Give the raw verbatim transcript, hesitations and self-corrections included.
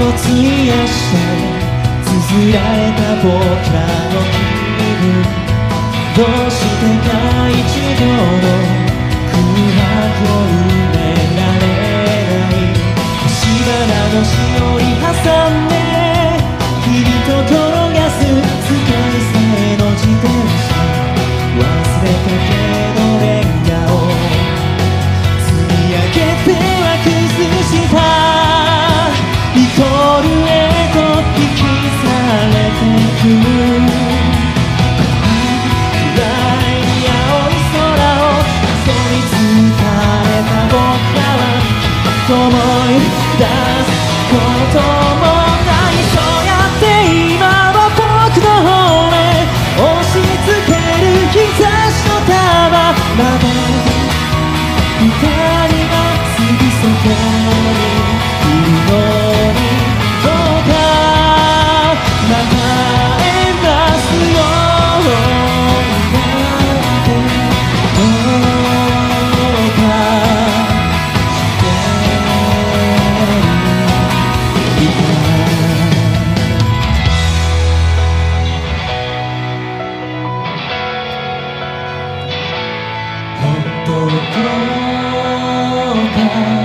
を費やして綴られた僕らの気分、どうしてか一度の空白を埋められない。星花のしおり挟んで日々と転がす使いさえの自転車、忘れたけどレンガを積み上げては崩したリコールへと引き去られてく。暗い青い空をそり疲れた僕らはきっと思い出すこともない。そうやって今は僕の方へ押し付ける日差しの束まで二人がすぐそこにいるのに、どうかまた会えますようになって、どうかしていた。本当か